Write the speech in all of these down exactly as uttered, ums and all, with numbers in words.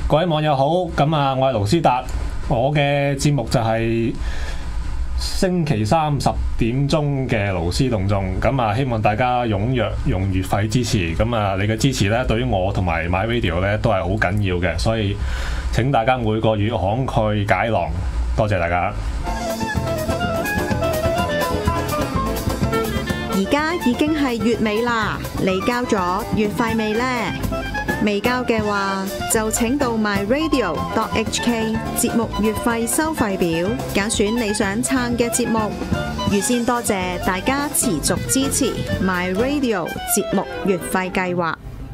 各位網友好，咁啊，我係盧斯達，我嘅節目就係星期三十點鐘嘅勞師動眾，咁啊，希望大家踴躍用月費支持，咁啊，你嘅支持咧，對於我同埋 MyRadio 咧都係好緊要嘅，所以請大家每個月慷慨解囊，多謝大家。 而家已經係月尾啦，你交咗月費未呢？未交嘅話，就請到 myradio dot h k 節目月費收費表，揀選你想撐嘅節目。預先多謝大家持續支持 MyRadio 節目月費計劃。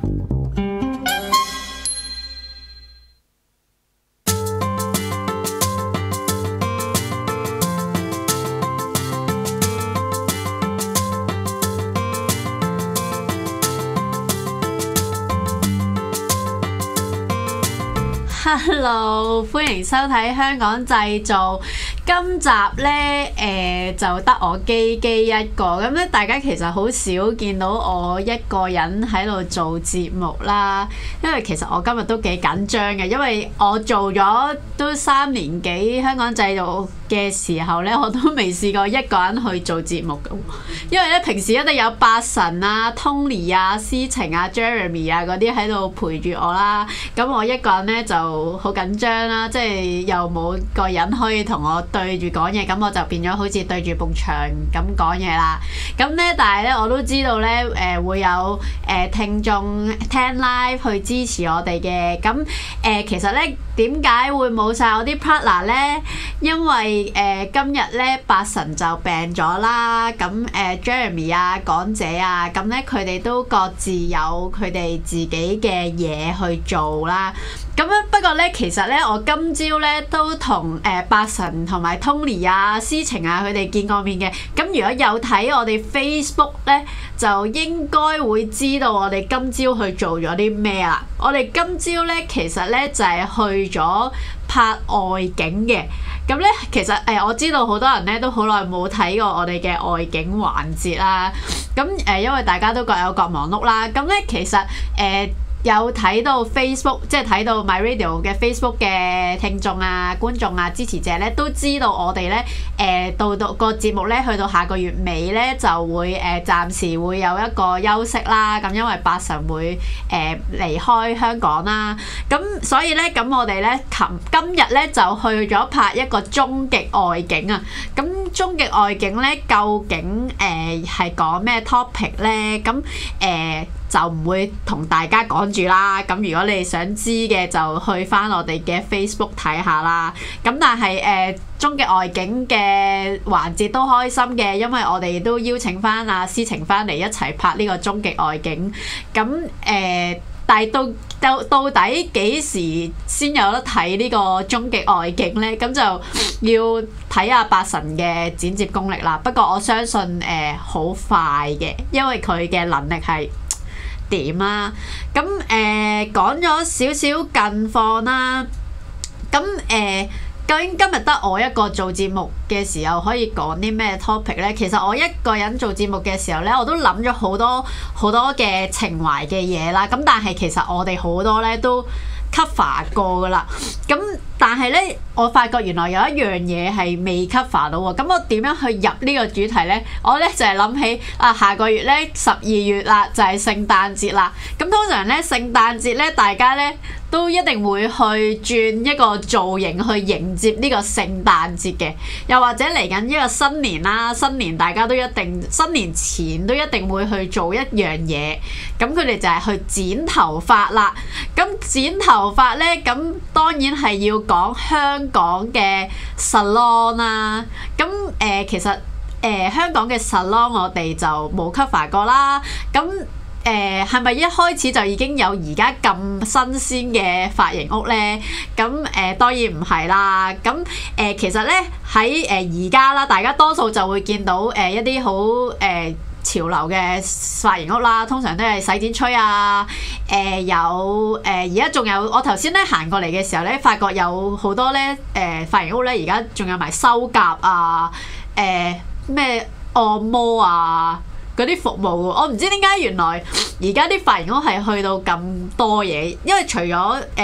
Hello， 歡迎收睇香港製造。今集呢，誒、呃、就得我基基一個，咁咧大家其實好少見到我一個人喺度做節目啦。因為其實我今日都幾緊張嘅，因為我做咗都三年幾香港製造嘅時候呢，我都未試過一個人去做節目嘅。因為咧平時一定有八神啊、Tony 啊、思晴啊、Jeremy 啊嗰啲喺度陪住我啦。咁我一個人呢就好緊張啦，即係又冇個人可以同我對住講嘢，咁我就變咗好似對住埲牆咁講嘢啦。咁咧，但係咧我都知道咧，誒、呃、會有誒、呃、聽眾聽 live 去支持我哋嘅。咁誒、呃、其實咧點解會冇晒我啲 partner 咧？因為誒、呃、今日咧八神就病咗啦。咁誒、呃、Jeremy 啊、港姐啊，咁咧佢哋都各自有佢哋自己嘅嘢去做啦。咁樣不過咧，其實咧我今朝咧都同誒八神同埋 Tony 啊、思晴啊佢哋見過面嘅。咁如果有睇我哋 Facebook 咧，就應該會知道我哋今朝去做咗啲咩啦。我哋今朝咧其實咧就係、是、去咗拍外景嘅。咁咧其實誒、呃、我知道好多人咧都好耐冇睇過我哋嘅外景環節啦。咁誒、呃、因為大家都各有各忙碌啦。咁咧其實誒。呃有睇到 Facebook， 即係睇到 MyRadio 嘅 Facebook 嘅聽眾啊、觀眾啊、支持者咧，都知道我哋咧誒到到個節目咧，去到下個月尾咧就會誒、呃、暫時會有一個休息啦。咁因為八神會誒、呃、離開香港啦，咁所以咧咁我哋咧琴今日咧就去咗拍一個終極外景啊。咁終極外景咧究竟誒係講咩 topic 咧？咁誒、呃就唔會同大家講住啦。咁如果你想知嘅，就去翻我哋嘅 Facebook 睇下啦。咁但係誒、呃、終極外景嘅環節都開心嘅，因為我哋都邀請翻阿思晴翻嚟一齊拍呢個終極外景。咁誒、呃，但係到到到底幾時先有得睇呢個終極外景呢？咁就要睇下八神嘅剪接功力啦。不過我相信誒好、呃、快嘅，因為佢嘅能力係點啊？咁誒、呃、講咗少少近況啦。咁誒、呃、究竟今日得我一個做節目嘅時候可以講啲咩 topic 呢？其實我一個人做節目嘅時候呢，我都諗咗好多好多嘅情懷嘅嘢啦。咁但係其實我哋好多呢都 cover 過噶啦。咁但係呢，我發覺原來有一樣嘢係未 cover 到喎。咁我點樣去入呢個主題呢？我呢就係、是、諗起啊，下個月呢，十二月啦，就係、是、聖誕節啦。咁通常呢，聖誕節呢，大家呢都一定會去轉一個造型去迎接呢個聖誕節嘅。又或者嚟緊一個新年啦，新年大家都一定新年前都一定會去做一樣嘢。咁佢哋就係去剪頭髮啦。咁剪頭髮呢，咁當然係要講香港嘅 salon 啦。咁誒、呃、其實誒、呃、香港嘅 salon 我哋就冇 cover 過啦。咁誒係咪一開始就已經有而家咁新鮮嘅髮型屋呢？咁誒、呃、當然唔係啦。咁誒、呃、其實呢，喺誒而家啦，大家多數就會見到誒、呃、一啲好誒潮流嘅髮型屋啦，通常都係洗剪吹啊。誒、呃、有誒而家仲有，我頭先咧行過嚟嘅時候咧，發覺有好多咧誒、呃、髮型屋咧，而家仲有埋修甲啊、誒、呃、咩按摩啊嗰啲服務喎。我唔知點解原來而家啲髮型屋係去到咁多嘢，因為除咗誒、呃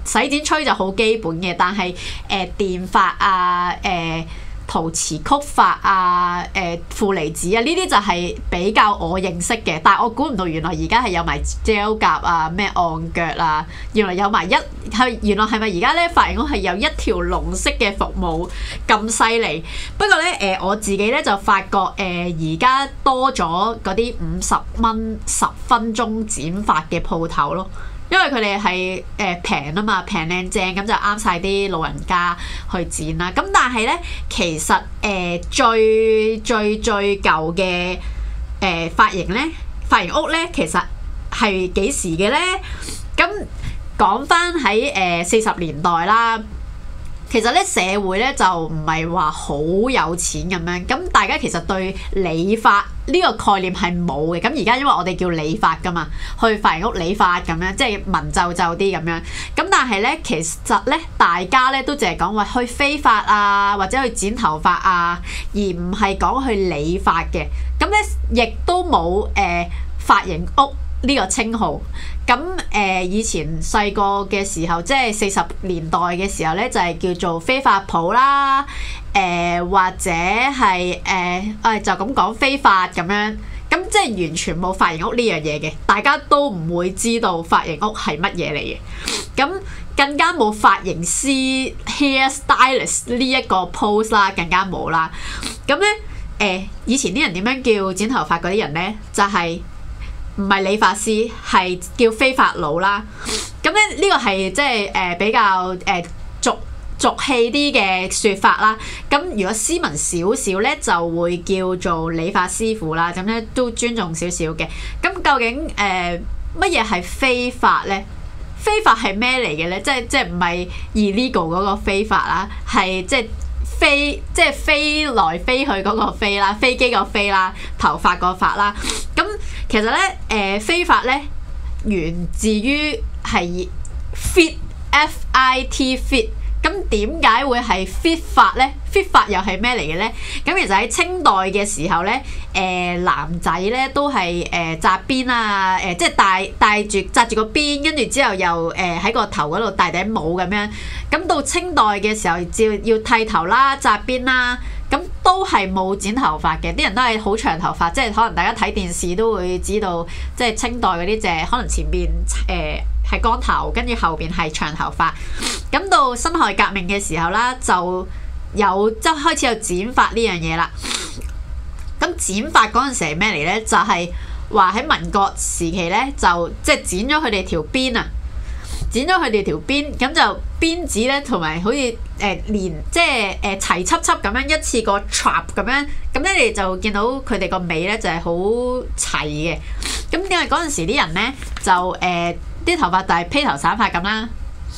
洗剪吹就好基本嘅，但係誒、呃、電髮啊、誒、呃、陶瓷曲髮啊、誒、呃、負離子啊，呢啲就係比較我認識嘅。但係我估唔到原來而家係有埋 gel 甲啊、咩按腳啊，原來有埋一係原來係咪而家咧髮型屋係有一條龍式嘅服務咁犀利？不過咧誒、呃、我自己咧就發覺誒而家多咗嗰啲五十蚊十分鐘剪髮嘅鋪頭咯。因為佢哋係誒平啊嘛，平靚正咁就啱晒啲老人家去剪啦。咁但係咧，其實誒、呃、最最最舊嘅誒髮型咧，髮型屋咧，其實係幾時嘅咧？咁講翻喺誒四十年代啦。其實咧社會咧就唔係話好有錢咁樣，咁大家其實對理髮呢個概念係冇嘅。咁而家因為我哋叫理髮噶嘛，去髮型屋理髮咁樣，即係文皺皺啲咁樣。咁但係咧，其實咧大家咧都淨係講話去飛髮啊，或者去剪頭髮啊，而唔係講去理髮嘅。咁咧亦都冇誒髮型屋呢個稱號。咁誒、呃、以前細個嘅時候，即係四十年代嘅時候咧，就係、是、叫做飛髮鋪啦，誒、呃、或者係誒誒就咁講飛髮咁樣，咁即係完全冇髮型屋呢樣嘢嘅，大家都唔會知道髮型屋係乜嘢嚟嘅，咁更加冇髮型師 hair stylist 呢一個 pose 啦，更加冇啦。咁咧誒以前啲人點樣叫剪頭髮嗰啲人咧，就係、是。唔係理髮師，係叫飛髮佬啦。咁咧呢個係即係誒比較誒、呃、俗俗氣啲嘅説法啦。咁如果斯文少少咧，就會叫做理髮師傅啦。咁咧都尊重少少嘅。咁究竟誒乜嘢係飛髮咧？飛髮係咩嚟嘅咧？即係即係唔係 illegal 嗰個飛髮啦，係即係。飛即係飛來飛去嗰個飛啦，飛機個飛啦，頭髮個髮啦。咁其實咧，誒、呃、飛髮咧源自於係 fit f i t fit。咁點解會係 fit 髮咧 ？fit 髮又係咩嚟嘅咧？咁其實喺清代嘅時候咧，誒、呃、男仔咧都係誒紮辮啊，誒、呃、即係戴戴住紮住個辮，跟住之後又誒喺、呃、個頭嗰度戴頂帽咁樣。咁到清代嘅時候，照要剃頭啦、紮辮啦，咁都係冇剪頭髮嘅。啲人都係好長頭髮，即係可能大家睇電視都會知道，即係清代嗰啲就可能前邊誒係光頭，跟住後邊係長頭髮。咁到辛亥革命嘅時候啦，就有即係開始有剪髮呢樣嘢啦。咁剪髮嗰陣時係咩嚟呢？就係話喺民國時期呢，就即係剪咗佢哋條辮啊，剪咗佢哋條辮，咁就辮子呢，同埋好似誒、呃、連即係誒齊輯輯咁樣一次過 trap 咁樣，咁咧你就見到佢哋個尾呢，就係好齊嘅。咁因為嗰陣時啲人呢，就誒啲、呃、頭髮就係披頭散髮咁啦。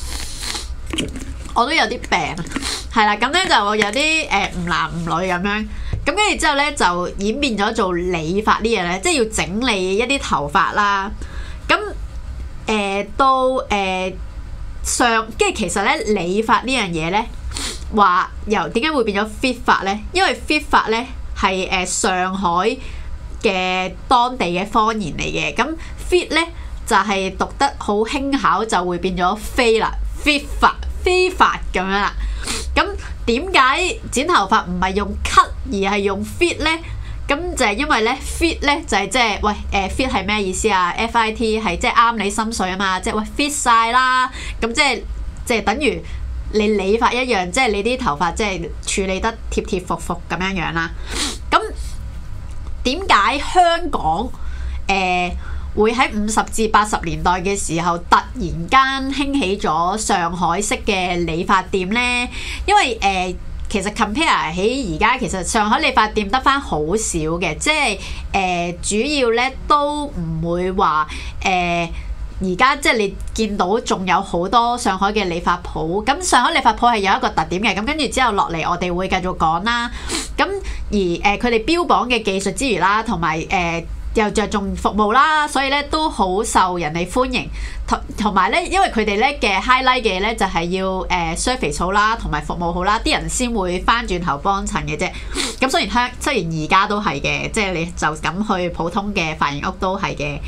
我都有啲病，係啦，咁咧就有啲誒唔男唔女咁樣，咁跟住之後咧就演變咗做理髮呢樣咧，即係要整理一啲頭髮啦。咁誒、呃、到誒、呃、上，跟住其實咧理髮呢樣嘢咧，話由點解會變咗 fit 髮咧？因為 fit 髮咧係誒上海嘅當地嘅方言嚟嘅，咁 fit 咧就係、是、讀得好輕巧，就會變咗飛啦 fit 髮。飛髮咁樣啦，咁點解剪頭髮唔係用 cut 而係用 fit 咧？咁就係因為咧 fit 咧就係即係喂誒 fit 係咩意思啊 ？F I T 係即係啱你心水啊嘛，即係喂 fit 晒啦，咁即係即係等於你理髮一樣，即係你啲頭髮即係處理得貼貼服服咁樣樣啦。咁點解香港誒？呃會喺五十至八十年代嘅時候突然間興起咗上海式嘅理髮店呢？因為誒、呃、其實 compare 起而家，其實上海理髮店得返好少嘅，即係誒、呃、主要咧都唔會話誒而家即係你見到仲有好多上海嘅理髮鋪。咁上海理髮鋪係有一個特點嘅，咁跟住之後落嚟我哋會繼續講啦。咁而誒佢哋標榜嘅技術之餘啦，同埋誒又着重服務啦，所以咧都好受人哋歡迎。同同埋咧，因為佢哋咧嘅 highlight 嘅咧就係要誒、呃、service 好啦，同埋服務好啦，啲人先會翻轉頭幫襯嘅啫。咁雖然香雖然而家都係嘅，即係你就咁去普通嘅髮型屋都係嘅。咁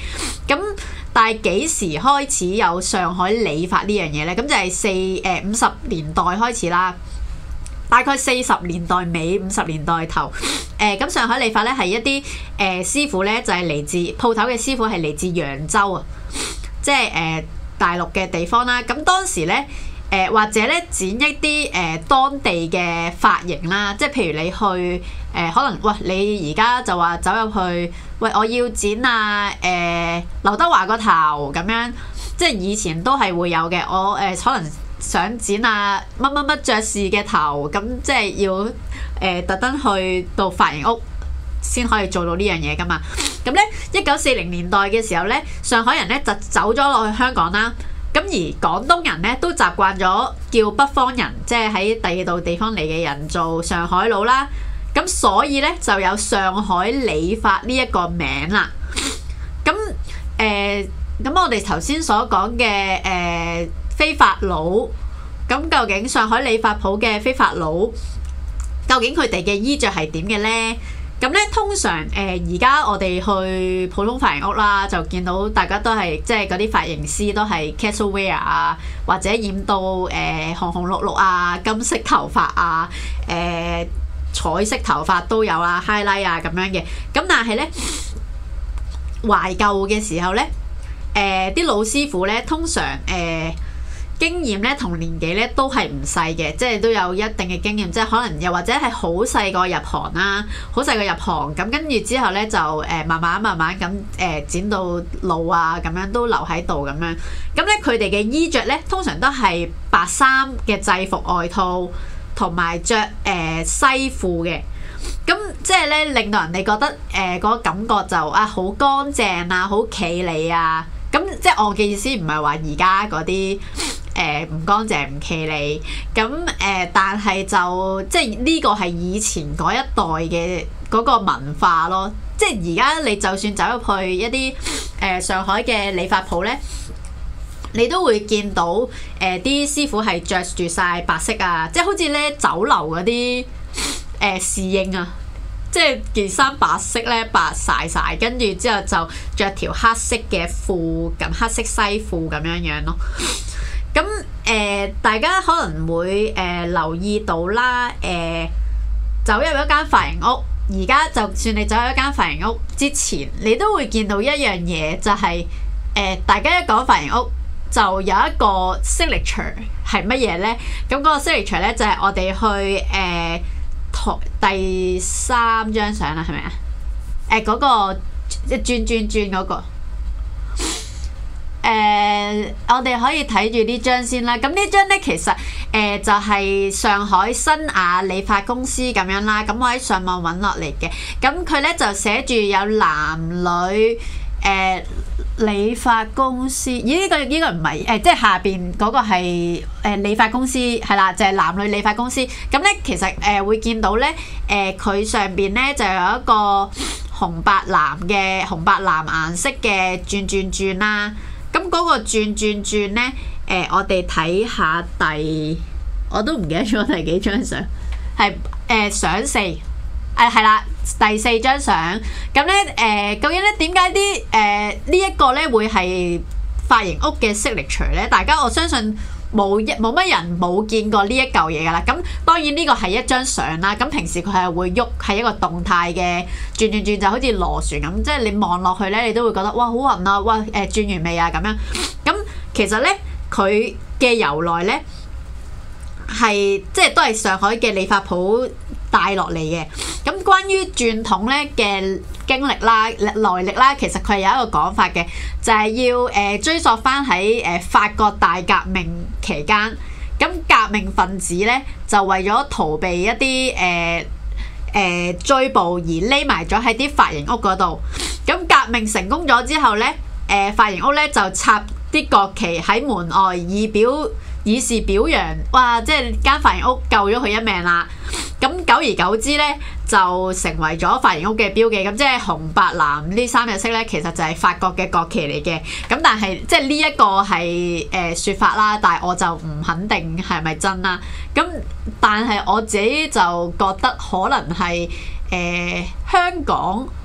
咁但係幾時開始有上海理髮呢樣嘢呢？咁就係四誒五十年代開始啦。大概四十年代尾五十年代頭，誒、呃、咁上海理髮咧係一啲誒、呃、師傅咧就係、是、嚟自鋪頭嘅師傅係嚟自揚州啊，即係誒、呃、大陸嘅地方啦。咁當時咧誒、呃、或者咧剪一啲誒、呃、當地嘅髮型啦，即係譬如你去誒、呃、可能喂你而家就話走入去，喂我要剪啊誒、呃、劉德華個頭咁樣，即係以前都係會有嘅。我誒、呃、可能。想剪啊乜乜乜爵士嘅頭，咁即係要誒、呃、特登去到髮型屋先可以做到呢樣嘢㗎嘛。咁咧一九四零年代嘅時候咧，上海人咧就走咗落去香港啦。咁而廣東人咧都習慣咗叫北方人，即係喺第二度地方嚟嘅人做上海佬啦。咁所以咧就有上海理髮呢一個名啦。咁誒咁我哋頭先所講嘅誒。呃飛髮佬，咁究竟上海理髮鋪嘅飛髮佬，究竟佢哋嘅衣着係點嘅呢？咁咧通常誒而家我哋去普通髮型屋啦，就見到大家都係即係嗰啲髮型師都係 casual wear 啊，或者染到誒、呃、紅紅綠綠啊、金色頭髮啊、誒、呃、彩色頭髮都有啦 highlight 啊咁樣嘅。咁但係咧懷舊嘅時候咧，誒、呃、啲老師傅咧通常誒。呃經驗咧同年紀咧都係唔細嘅，即係都有一定嘅經驗，即係可能又或者係好細個入行啦，好細個入行咁，跟住之後咧就誒慢慢慢慢咁誒剪到老啊，咁樣都留喺度咁樣。咁咧佢哋嘅衣着咧通常都係白衫嘅制服外套，同埋着誒西褲嘅。咁即係咧令到人哋覺得誒嗰個感覺就啊好乾淨啊，好企理啊。咁即係我嘅意思唔係話而家嗰啲。誒唔乾淨唔企理，咁誒、呃，但係就即係呢個係以前嗰一代嘅嗰個文化咯。即係而家你就算走入去一啲誒、呃、上海嘅理髮鋪咧，你都會見到誒啲、呃、師傅係着住晒白色啊，即係好似咧酒樓嗰啲誒侍應啊，即係件衫白色咧白晒晒，跟住之後就着條黑色嘅褲，咁黑色西褲咁樣樣咯。咁誒、呃，大家可能會誒、呃、留意到啦，誒、呃、走入一間髮型屋，而家就算你走入一間髮型屋之前，你都會見到一樣嘢，就係、是、誒、呃、大家一講髮型屋，就有一個 signature 係乜嘢咧？咁嗰個 signature 咧就係、是、我哋去誒台、呃、第三張相啦，係咪啊？誒、呃、嗰、那個即係轉轉轉嗰、那個。誒、呃，我哋可以睇住呢張先啦。咁呢張咧，其實誒、呃、就係、是、上海新雅理髮公司咁樣啦。咁我喺上網揾落嚟嘅。咁佢咧就寫住有男女誒、呃、理髮公司。咦？呢、這個呢、這個唔係誒，即係下邊嗰個係誒理髮公司係啦，就係、是、男女理髮公司。咁咧其實誒、呃、會見到咧，誒、呃、佢上邊咧就有一個紅白藍嘅紅白藍顏色嘅轉轉轉啦。咁嗰個轉轉轉咧，誒、呃，我哋睇下第，我都唔記得咗第幾張相，係誒相四，誒係啦，第四張相。咁咧誒，究竟咧點解啲誒呢一個咧會係髮型屋嘅 signature 咧？大家我相信冇一冇乜人冇見過呢一嚿嘢㗎啦。咁當然呢個係一張相啦。咁平時佢係會喐，係一個動態嘅轉轉轉，就好似螺旋咁。即係你望落去咧，你都會覺得哇好暈啊！哇誒轉完未啊咁樣。咁其實咧佢嘅由來咧係即係都係上海嘅理髮鋪帶落嚟嘅。咁關於轉筒咧嘅經歷啦、來歷啦，其實佢係有一個講法嘅，就係、是、要誒、呃、追溯翻喺誒法國大革命期間，咁革命分子咧就為咗逃避一啲誒誒追捕而匿埋咗喺啲髮型屋嗰度。咁革命成功咗之後咧，誒、呃、髮型屋咧就插啲國旗喺門外，以表以示表揚，哇！即係間髮型屋救咗佢一命啦。咁久而久之咧，就成為咗髮型屋嘅標記。咁即係紅白藍呢三隻色咧，其實就係法國嘅國旗嚟嘅。咁但係即係呢一個係誒説法啦，但係我就唔肯定係咪真啦。咁但係我自己就覺得可能係誒、呃、香港誒、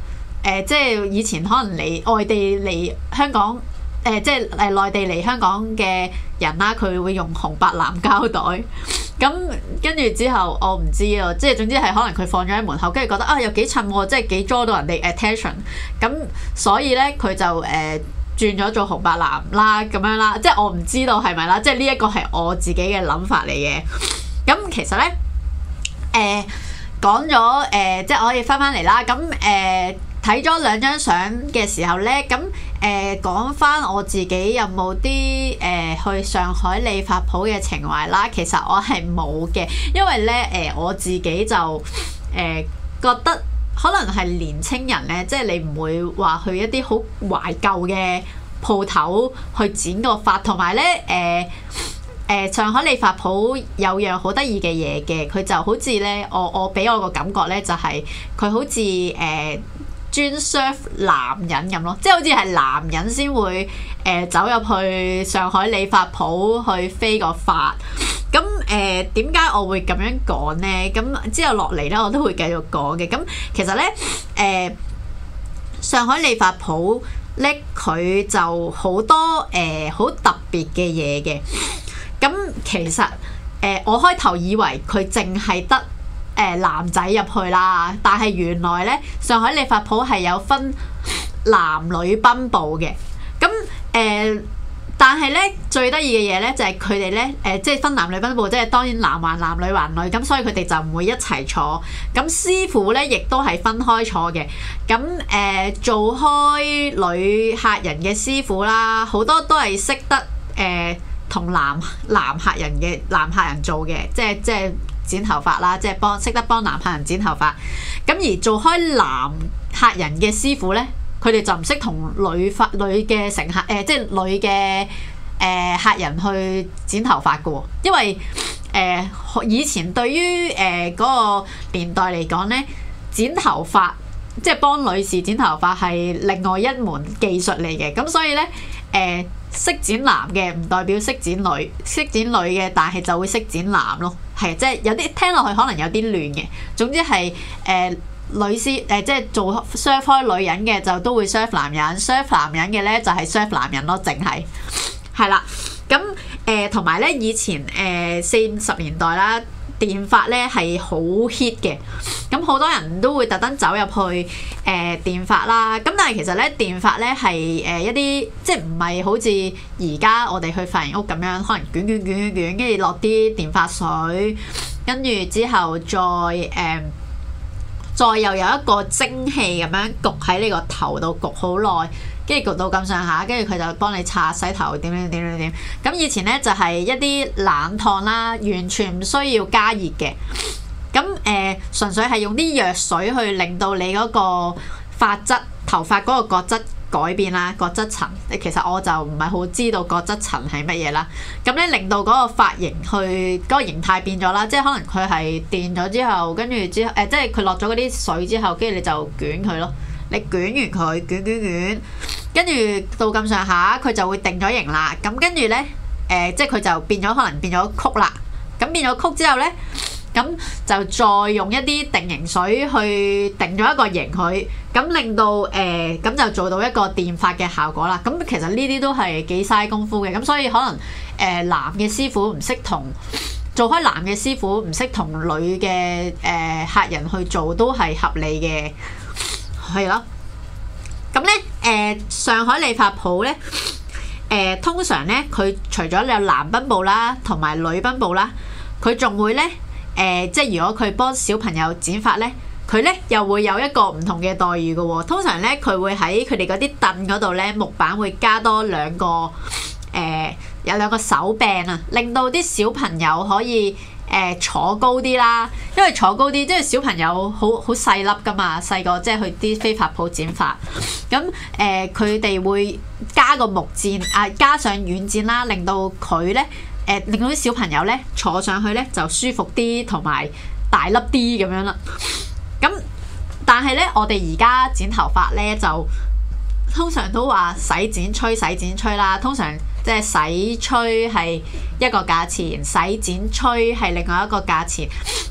誒，即係以前可能嚟外地嚟香港。誒、呃、即係誒內地嚟香港嘅人啦，佢會用紅白藍膠袋，咁跟住之後我唔知啊，即係總之係可能佢放咗喺門口，跟住覺得啊又幾襯喎，即係幾 draw 到人哋 attention，咁所以咧佢就誒、呃、轉咗做紅白藍啦咁樣啦，即係我唔知道係咪啦，即係呢一個係我自己嘅諗法嚟嘅。咁其實咧誒講咗誒，即係我可以翻翻嚟啦，咁誒。睇咗兩張相嘅時候呢，咁誒講翻我自己有冇啲誒去上海理髮鋪嘅情懷啦？其實我係冇嘅，因為呢，誒、呃、我自己就誒、呃、覺得可能係年青人呢，即係你唔會話去一啲好懷舊嘅鋪頭去剪個髮，同埋呢，誒、呃、誒、呃、上海理髮鋪有樣好得意嘅嘢嘅，佢就好似呢，我我俾我個感覺呢，就係、是、佢好似誒。呃專 serve 男人咁咯，即係好似係男人先會誒、呃、走入去上海理髮鋪去飛個髮。咁誒點解我會咁樣講呢？咁之後落嚟咧，我都會繼續講嘅。咁其實咧誒、呃、上海理髮鋪咧，佢就好多誒好、呃、特別嘅嘢嘅。咁其實誒、呃、我開頭以為佢淨係得誒男仔入去啦，但係原來咧上海理髮鋪係有分男女分佈嘅。咁誒、呃，但係咧最得意嘅嘢咧就係佢哋咧誒，即係分男女分佈，即係當然男還男，女還女，咁所以佢哋就唔會一齊坐。咁師傅咧亦都係分開坐嘅。咁誒、呃、做開女客人嘅師傅啦，好多都係識得誒同、呃、男男客人嘅男客人做嘅，即係即係。剪頭髮啦，即係幫識得幫男客人剪頭髮。咁而做開男客人嘅師傅呢，佢哋就唔識同女髮女嘅乘客誒、呃，即係女嘅誒、呃、客人去剪頭髮嘅喎。因為誒、呃、以前對於誒嗰、呃嗰個年代嚟講呢，剪頭髮即係幫女士剪頭髮係另外一門技術嚟嘅。咁所以呢，誒、呃、識剪男嘅唔代表識剪女，識剪女嘅但係就會識剪男咯。係，即係有啲聽落去可能有啲亂嘅。總之係誒、呃、女師誒、呃，即係做 serve 開女人嘅就都會 serve 男人 serve 男人嘅咧就係 serve 男人咯，淨係係啦。咁誒同埋咧，以前誒四五十年代啦，電髮咧係好 hit 嘅。咁好多人都會特登走入去誒、呃、電髮啦。咁但係其實咧，電髮咧係誒一啲即係唔係好似而家我哋去髮型屋咁樣，可能捲捲捲捲捲，跟住落啲電髮水，跟住之後再誒、呃、再又有一個蒸汽咁樣焗喺你個頭度焗好耐，跟住焗到咁上下，跟住佢就幫你擦洗頭點點點點點。咁以前咧就係、是、一啲冷燙啦，完全唔需要加熱嘅。咁誒、呃、純粹係用啲藥水去令到你嗰個髮質、頭髮嗰個角質改變啦，角質層。其實我就唔係好知道角質層係乜嘢啦。咁咧令到嗰個髮型去嗰、嗰個形態變咗啦，即係可能佢係電咗之後，跟住之後誒、呃，即係佢落咗嗰啲水之後，跟住你就捲佢咯。你捲完佢，捲捲捲，跟住到咁上下，佢就會定咗型啦。咁跟住咧誒，即係佢就變咗，可能變咗曲啦。咁變咗曲之後咧。咁就再用一啲定型水去定咗一個型佢，咁令到誒咁、呃、就做到一個電髮嘅效果啦。咁其實呢啲都係幾嘥功夫嘅，咁所以可能誒、呃、男嘅師傅唔識同做開男嘅師傅唔識同女嘅誒、呃、客人去做都係合理嘅，係咯。咁咧誒上海理髮鋪咧誒通常咧佢除咗有男賓部啦同埋女賓部啦，佢仲會咧。誒、呃，即係如果佢幫小朋友剪髮咧，佢咧又會有一個唔同嘅待遇嘅喎、哦。通常咧，佢會喺佢哋嗰啲凳嗰度咧，木板會加多兩個誒、呃，有兩個手柄啊，令到啲小朋友可以誒、呃、坐高啲啦。因為坐高啲，即係小朋友好好細粒噶嘛，細個即係去啲飛髮鋪剪髮。咁誒，佢、呃、哋會加個木墊啊，加上軟墊啦，令到佢咧。誒令到啲小朋友咧坐上去咧就舒服啲，同埋大粒啲咁樣啦。咁但係咧，我哋而家剪頭髮咧就通常都話洗剪吹洗剪吹啦。通常即係洗吹係一個價錢，洗剪吹係另外一個價錢。咁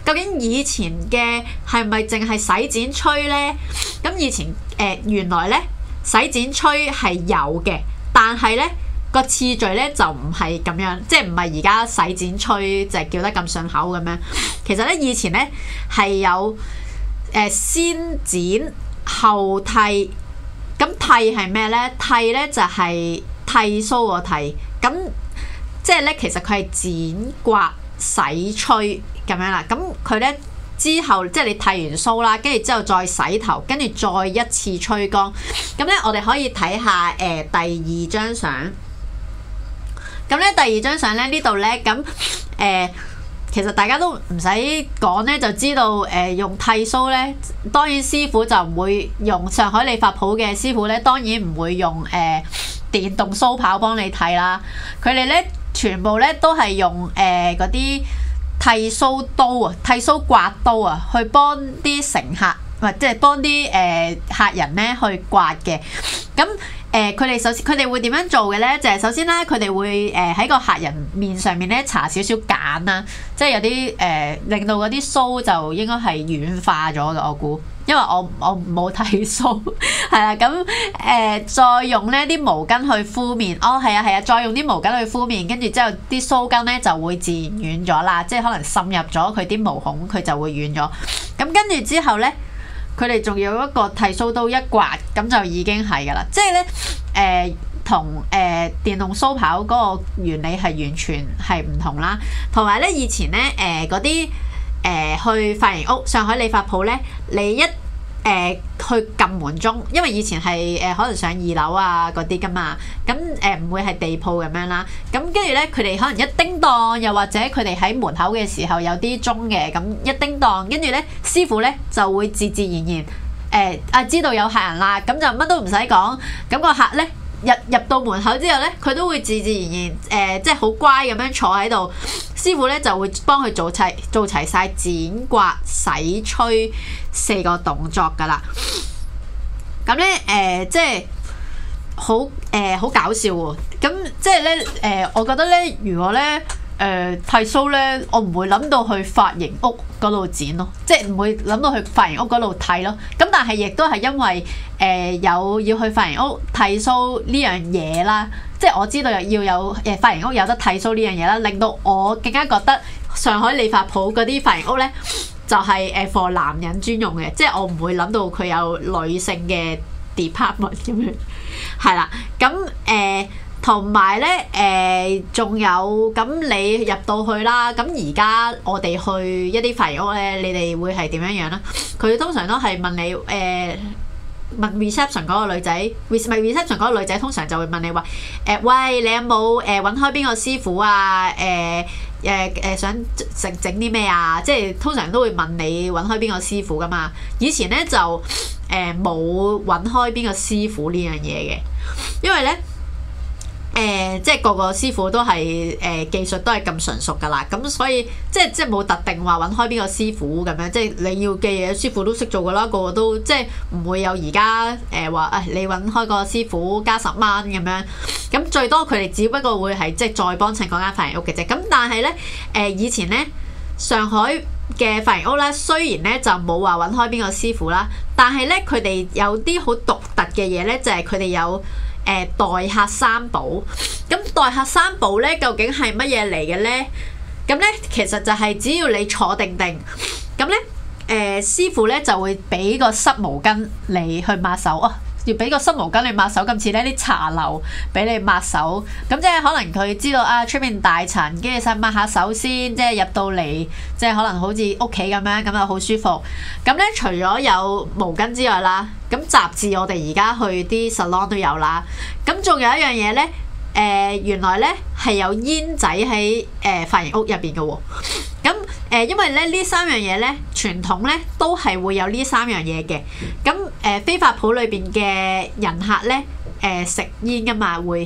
究竟以前嘅係咪淨係洗剪吹呢？咁以前誒、呃、原來呢，洗剪吹係有嘅，但係呢個次序呢就唔係咁樣，即係唔係而家洗剪吹就係叫得咁順口咁樣。其實呢，以前呢係有誒、呃、先剪後剃。咁剃係咩呢？剃呢就係剃鬚個剃，咁即係呢，其實佢係剪刮洗吹咁樣啦。咁佢呢之後即係你剃完鬚啦，跟住之後再洗頭，跟住再一次吹乾。咁呢，我哋可以睇下誒、呃、第二張相。咁呢第二張相呢，呢度呢，咁誒。呃其實大家都唔使講咧，就知道誒、呃、用剃鬚咧，當然師傅就唔會用上海理髮鋪嘅師傅咧，當然唔會用誒、呃、電動鬚刨幫你剃啦。佢哋咧全部咧都係用誒嗰啲剃鬚刀啊、剃鬚刮刀啊，去幫啲乘客或者係幫啲誒客人咧去刮嘅。咁誒佢哋首先佢哋會點樣做嘅咧？就係、是、首先咧，佢哋會誒喺個客人面上面咧搽少少鹼啦，即係有啲誒、呃、令到嗰啲鬚就應該係軟化咗嘅。我估，因為我我冇剃鬚，係啦。咁誒、呃、再用呢啲毛巾去敷面。哦，係啊係啊，再用啲毛巾去敷面，跟住之後啲鬚根咧就會自然軟咗啦，即係可能滲入咗佢啲毛孔，佢就會軟咗。咁跟住之後咧。佢哋仲有一個剃鬚刀一刮，咁就已經係㗎啦。即係咧，誒同誒電動鬚刨嗰個原理係完全係唔同啦。同埋咧，以前咧誒嗰啲誒去髮型屋、上海理髮鋪咧，你一誒、呃、去撳門鐘，因為以前係誒、呃、可能上二樓啊嗰啲㗎嘛，咁誒唔會係地鋪咁樣啦。咁跟住咧，佢哋可能一叮當，又或者佢哋喺門口嘅時候有啲鐘嘅，咁一叮當，跟住咧師傅咧就會自自然然誒啊、呃、知道有客人啦，咁就乜都唔使講，咁個客咧入入到門口之後咧，佢都會自自然然誒、呃、即係好乖咁樣坐喺度，師傅咧就會幫佢做齊做齊晒剪刮洗吹四個動作㗎啦。咁咧誒即係好誒好搞笑喎！咁即係咧誒，我覺得咧，如果咧誒、呃、剃鬚咧，我唔會諗到去髮型屋嗰度剪咯，即係唔會諗到去髮型屋嗰度剃咯。咁但係亦都係因為誒、呃、有要去髮型屋剃鬚呢樣嘢啦，即係我知道要有誒髮型屋有得剃鬚呢樣嘢啦，令到我更加覺得上海理髮鋪嗰啲髮型屋咧就係誒 for 男人專用嘅，即係我唔會諗到佢有女性嘅 department 咁樣。係啦，咁誒同埋咧誒，仲、呃、有咁你入到去啦。咁而家我哋去一啲髮型屋咧，你哋會係點樣樣咧？佢通常都係問你誒、呃、問 reception 嗰個女仔，唔係 reception 嗰個女仔，通常就會問你話誒、呃，喂，你有冇誒揾開邊個師傅啊？誒誒誒想整整啲咩啊？即係通常都會問你揾開邊個師傅噶嘛。以前咧就誒冇揾開邊個師傅呢樣嘢嘅，因為咧誒、呃、即係個個師傅都係誒、呃、技術都係咁純熟噶啦，咁所以即係即係冇特定話揾開邊個師傅咁樣，即係你要嘅嘢師傅都識做噶啦，個個都即係唔會有而家誒話誒你揾開個師傅加十蚊咁樣，咁最多佢哋只不過會係即係再幫襯嗰間髮型屋嘅啫。咁但係咧誒以前咧上海嘅髮型屋咧，雖然咧就冇話揾開邊個師傅啦，但係咧佢哋有啲好獨特嘅嘢咧，就係佢哋有誒、呃、待客三寶。咁待客三寶咧，究竟係乜嘢嚟嘅咧？咁咧其實就係只要你坐定定，咁咧誒師傅咧就會俾個濕毛巾你去抹手啊。要俾個濕毛巾你抹手，今次呢啲茶樓俾你抹手，咁即係可能佢知道啊出面大塵，跟住想抹下手先，即係入到嚟，即係可能好似屋企咁樣，咁就好舒服。咁咧除咗有毛巾之外啦，咁雜誌我哋而家去啲 salon 都有啦。咁仲有一樣嘢咧，誒、呃、原來咧係有煙仔喺誒髮型屋入邊嘅喎。咁誒、呃，因為咧呢三樣嘢咧，傳統咧都係會有呢三樣嘢嘅。咁誒、呃，飛髮鋪裏邊嘅人客咧，誒、呃、食煙噶嘛，會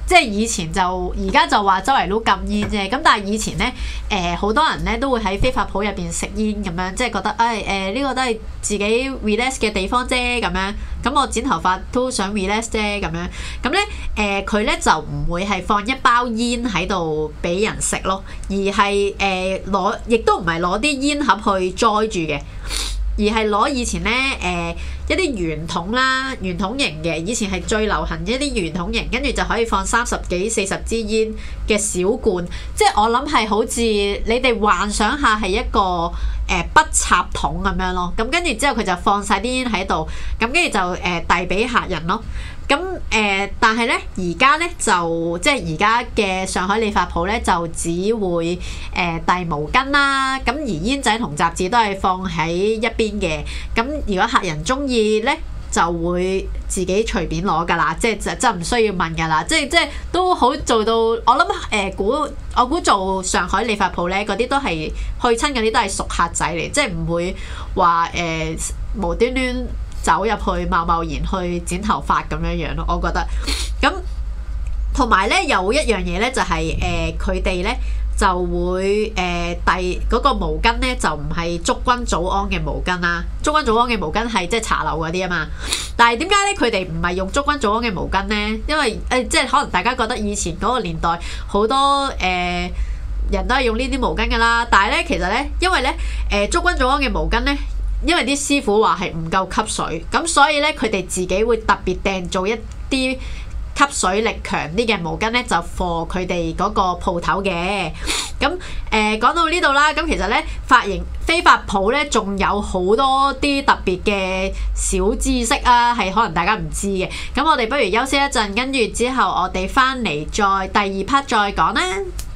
即係以前就而家就話周圍都禁煙啫，咁但係以前咧誒好多人咧都會喺非法鋪入邊食煙咁樣，即係覺得誒誒呢個都係自己 relax 嘅地方啫咁樣，咁我剪頭髮都想 relax 啫咁樣，咁咧誒佢咧就唔會係放一包煙喺度俾人食咯，而係誒攞亦都唔係攞啲煙盒去載住嘅。而係攞以前咧誒、呃、一啲圓筒啦，圓筒型嘅，以前係最流行一啲圓筒型，跟住就可以放三十幾四十支煙嘅小罐，即係我諗係好似你哋幻想下係一個誒、呃、不插筒咁樣咯，咁跟住之後佢就放晒啲煙喺度，咁跟住就誒、呃、遞俾客人咯。咁誒、呃，但係咧，而家咧就即係而家嘅上海理髮鋪咧，就只會誒、呃、遞毛巾啦。咁而煙仔同雜誌都係放喺一邊嘅。咁如果客人中意咧，就會自己隨便攞㗎啦，即係就真唔需要問㗎啦。即係即係都好做到。我諗誒、呃、估我估做上海理髮鋪咧，嗰啲都係去親嗰啲都係熟客仔嚟，即係唔會話誒、呃、無端端走入去貿貿然去剪頭髮咁樣樣咯，我覺得。咁同埋咧有一樣嘢咧就係誒佢哋咧就會誒遞嗰個毛巾咧就唔係祝君早安嘅毛巾啦，祝君早安嘅毛巾係即係茶樓嗰啲啊嘛。但係點解咧佢哋唔係用祝君早安嘅毛巾咧？因為誒、呃、即係可能大家覺得以前嗰個年代好多誒、呃、人都係用呢啲毛巾㗎啦，但係咧其實咧因為咧誒祝君早安嘅毛巾咧。因為啲師傅話係唔夠吸水，咁所以咧佢哋自己會特別訂做一啲吸水力強啲嘅毛巾咧，就 for 佢哋嗰個鋪頭嘅。咁誒講到呢度啦，咁其實咧髮型非法鋪咧仲有好多啲特別嘅小知識啊，係可能大家唔知嘅。咁我哋不如休息一陣，跟住之後我哋翻嚟再第二 part 再講啦。